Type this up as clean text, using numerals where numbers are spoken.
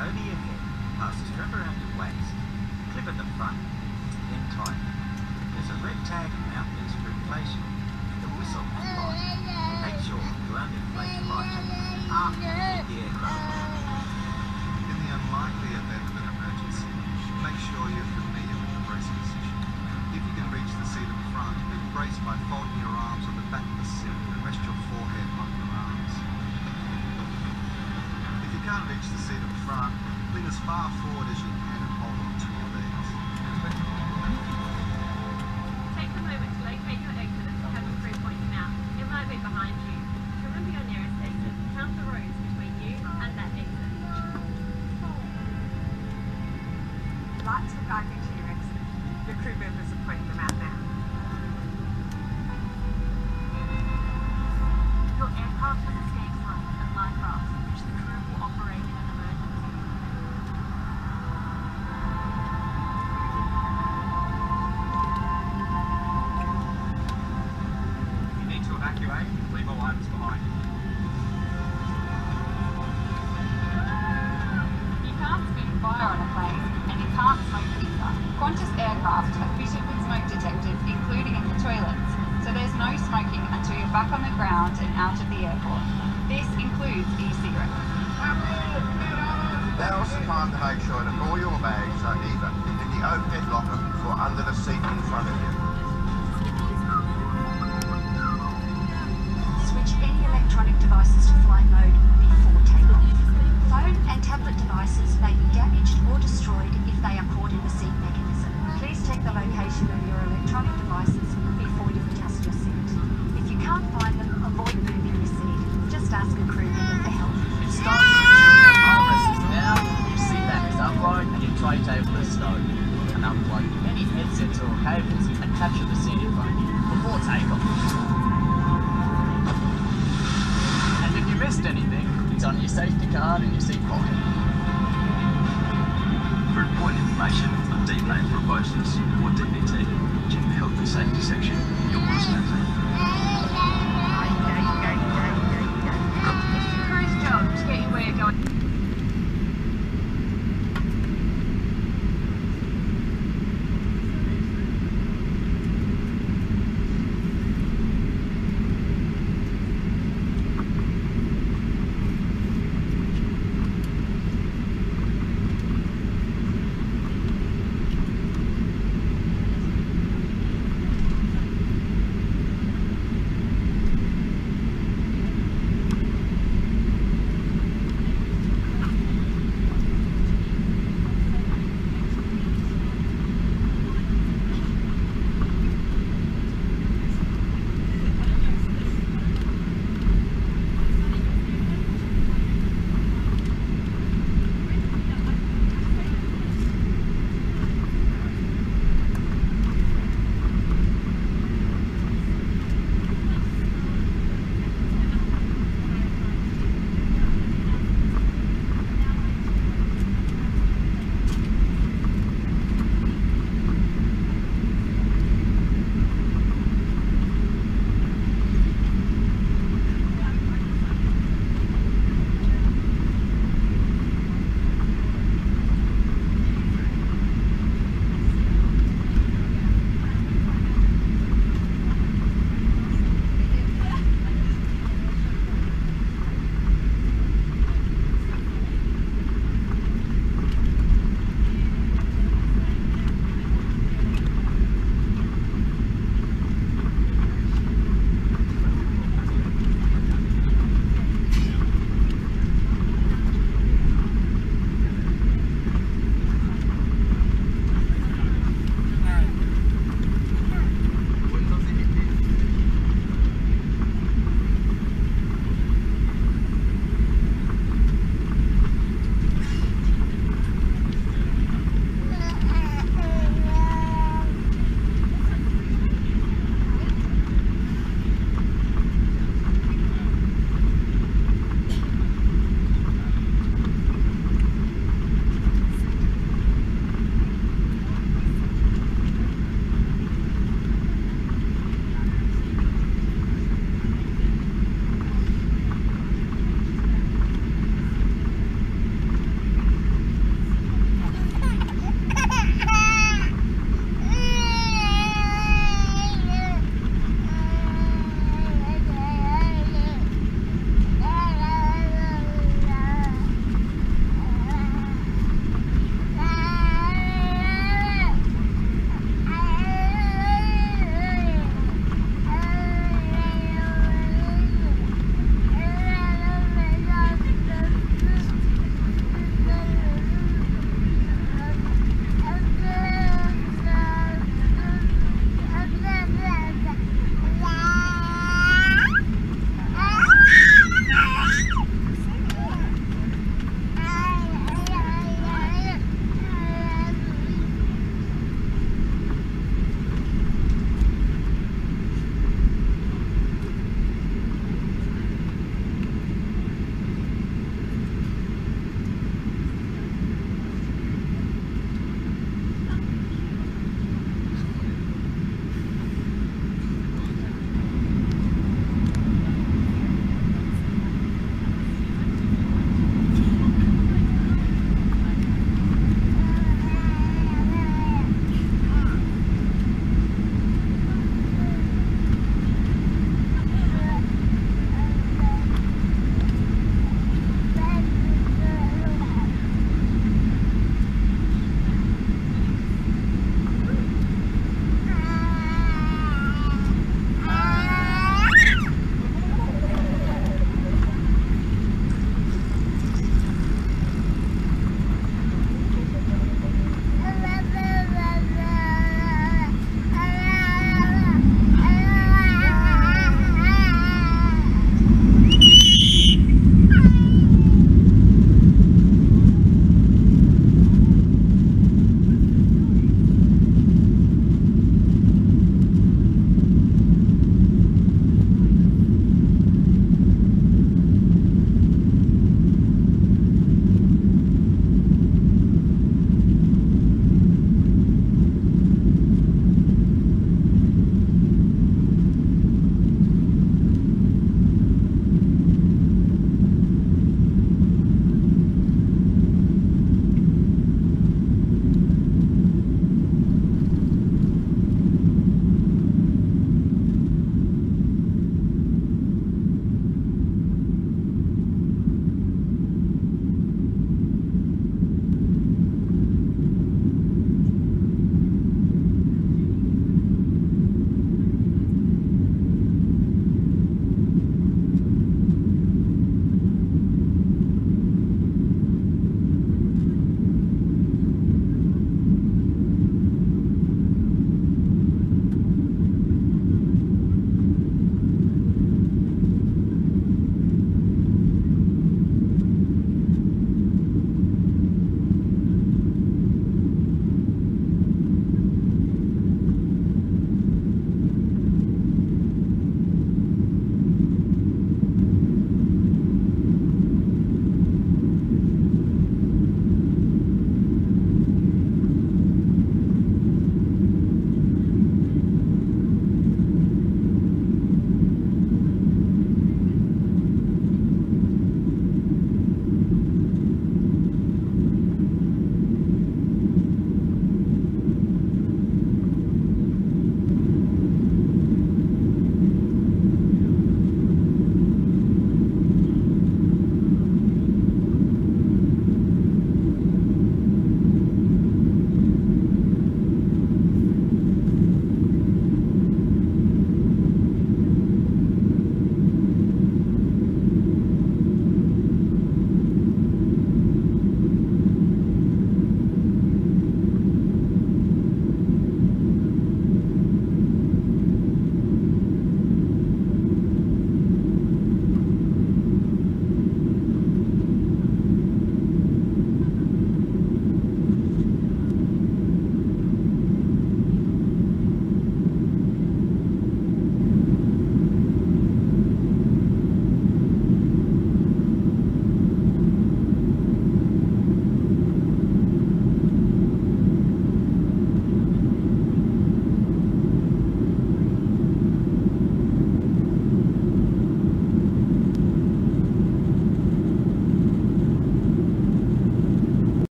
over your head, pass the strap around your waist, clip at the front, then tighten. There's a red tag and mount piece for inflation, and the whistle and light. Make sure you only inflate your light after you hit the aircraft. In the unlikely event of an emergency, make sure you're familiar with the brace position. If you can reach the seat in front, then brace by folding your arms on the back of the seat and rest your forehead on your arms. If you can't reach the seat in front, lean as far forward as you can and hold on to your legs. Take a moment to locate your exit and have a crew point them out. It might be behind you. Remember your nearest exit. Count the rows between you and that exit. Lights will guide you to your exit. Your crew members are pointing them out now. Your aircraft has escape zone and life raft, which the crew will operate in an emergency. If you need to evacuate, leave all items behind. You can't spit fire on a plane, and you can't smoke either. Qantas aircraft are fitted with smoke detectors, including in the toilets, so there's no smoking until you're back on the ground and out of the airport. This includes e-cigarettes. Now's the time to make sure that all your bags are either in the overhead locker or under the seat in front of you. Switch any electronic devices to flight mode before takeoff. Phone and tablet devices may be damaged or destroyed if they are caught in the seat mechanism. Please check the location of your electronic devices before you adjust your seat. If you can't find them, avoid moving your seat. Just ask a crew member for help. It's time to ensure your armrest is down, your seat back is upright, and your tray table is stowed. And unplug any headsets or cables and capture the seat in front of you before takeoff. And if you missed anything, it's on your safety card and your seat pocket. For important information on deep name proposals or DVT, check the Health and Safety section in your Qantas magazine.